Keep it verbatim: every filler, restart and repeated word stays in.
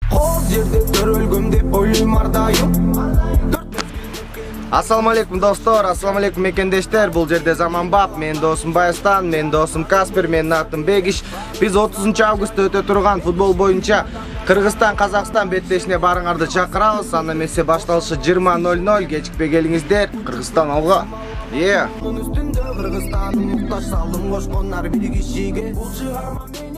Ол жерде төрөлгөм деп ойлойм ар дайым. Assalamu alaikum dostlar, assalamu alaikum mekendештер. Бұл жерде Заманбап, мен досым Байстан, мен досым Каспер, мен атым Бегиш. Біз отузунчу августта өтө турган футбол боюнча Кыргызстан Казакстан беттешине барыңарды чакырабыз. Анда эмесе башталышы жыйырма ноль ноль, кечикпей келиңиздер. Кыргызстан алга. Е. Үстүндө Кыргызстан муктаж салым кошкондар бир кишиге. Бул чыгарма